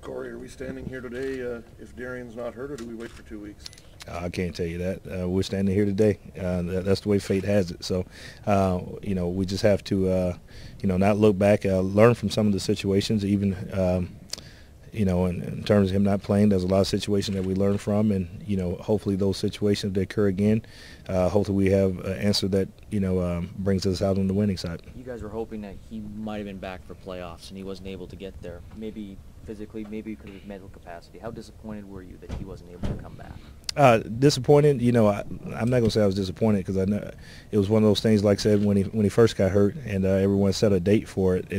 Corey, are we standing here today if Darian's not hurt, or do we wait for 2 weeks? I can't tell you that. We're standing here today. That's the way fate has it. So, we just have to, not look back, learn from some of the situations. Even, in terms of him not playing, there's a lot of situations that we learn from, and hopefully those situations that occur again, hopefully we have an answer that brings us out on the winning side. You guys were hoping that he might have been back for playoffs, and he wasn't able to get there. Maybe physically, maybe because of his mental capacity. How disappointed were you that he wasn't able to come back? Disappointed. I'm not gonna say I was disappointed, because I know it was one of those things. Like I said, when he first got hurt, and everyone set a date for it.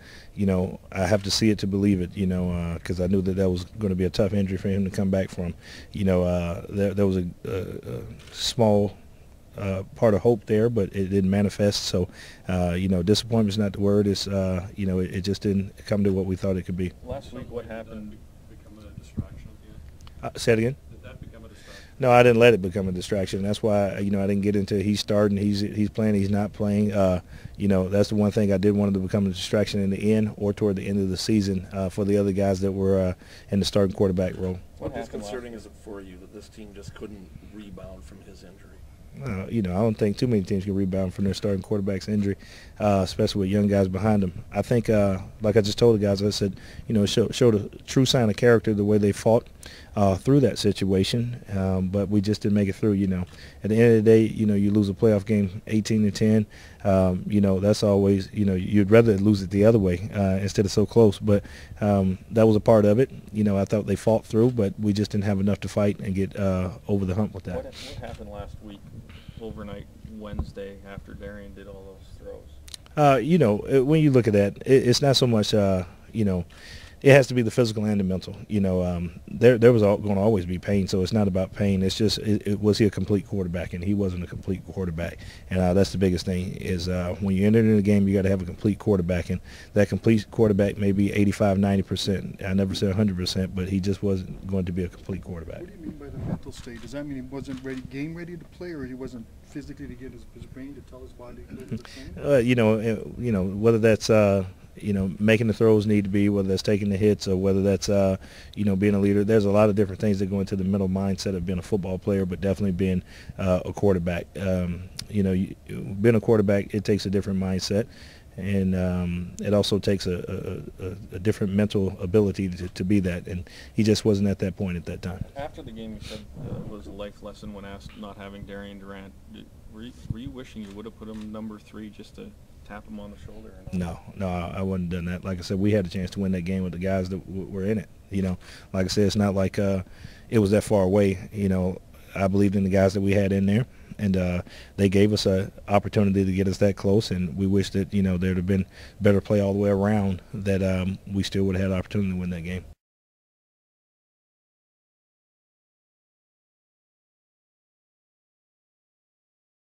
I have to see it to believe it. Because I knew that was going to be a tough injury for him to come back from. There was a small part of hope there, but it didn't manifest. So, disappointment's not the word. It's it just didn't come to what we thought it could be. Last week, what happened? Become a distraction at the end? Say it again. Did that become a distraction? No, I didn't let it become a distraction. That's why I didn't get into he's starting, he's playing, he's not playing. That's the one thing I did want it to become a distraction in the end or toward the end of the season for the other guys that were in the starting quarterback role. What disconcerting is it for you that this team just couldn't rebound from his injury? I don't think too many teams can rebound from their starting quarterback's injury, especially with young guys behind them. I think, like I just told the guys, I said, showed a true sign of character the way they fought through that situation, but we just didn't make it through. At the end of the day, you lose a playoff game 18-10. That's always, you'd rather lose it the other way instead of so close. But that was a part of it. I thought they fought through, but we just didn't have enough to fight and get over the hump with that. What happened last week, overnight Wednesday, after Darian did all those throws? When you look at that, it's not so much, it has to be the physical and the mental. There was going to always be pain, so it's not about pain. It's just, was he a complete quarterback? And he wasn't a complete quarterback. And that's the biggest thing is when you enter into the game, you got to have a complete quarterback. And that complete quarterback may be 85, 90%. I never said 100%, but he just wasn't going to be a complete quarterback. What do you mean by the mental state? Does that mean he wasn't game ready to play, or he wasn't physically to get his brain to tell his body to play? Whether that's making the throws need to be, whether that's taking the hits, or whether that's being a leader. There's a lot of different things that go into the mental mindset of being a football player, but definitely being a quarterback. Being a quarterback, it takes a different mindset, and it also takes a different mental ability to be that, and he just wasn't at that point at that time. After the game, you said it was a life lesson when asked not having Darian Durant. Were you wishing you would have put him number 3 just to tap him on the shoulder? No, I wouldn't have done that. Like I said, we had a chance to win that game with the guys that were in it. Like I said, it's not like it was that far away. I believed in the guys that we had in there, and they gave us an opportunity to get us that close, and we wish that there'd have been better play all the way around, that we still would have had an opportunity to win that game.